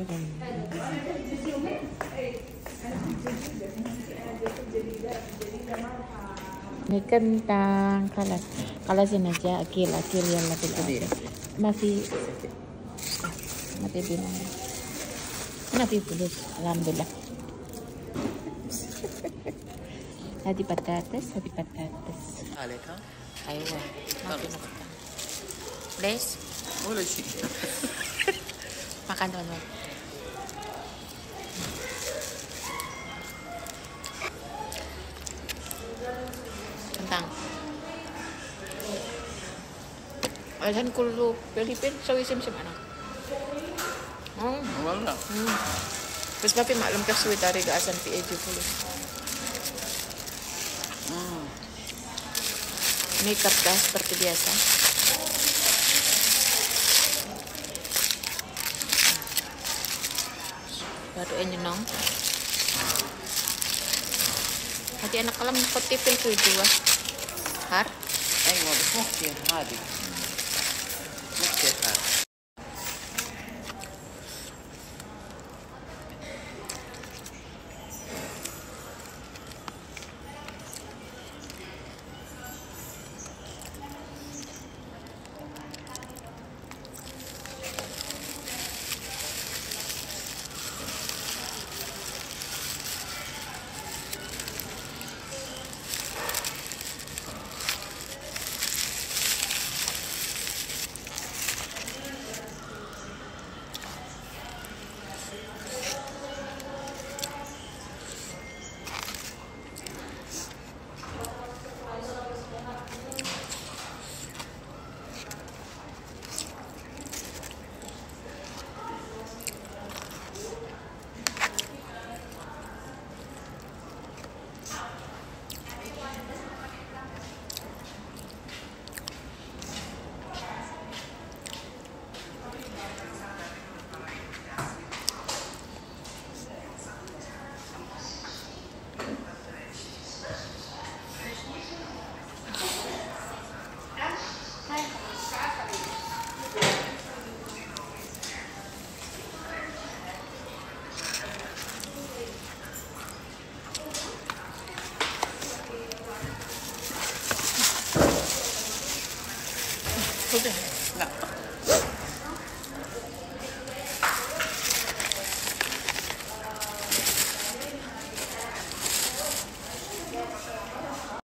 Ini kentang kalau aja akil yang lebih masih bingung. Masih tulus, alhamdulillah. Hati patatas. عليك Aywa, makin makan. Please, ولا شيء. makan teman-teman. Kentang. Alasan kulu Filipin sawi sim-sim anak. والله Terus papi maklum kasih dari gaasan PAJ puluh. Ini kertas seperti biasa. Baru nyenong. Hati anak kalam kotipin tuh dua. Har? ايوه بس مو كثير هذه مو كثير هذه. Udah.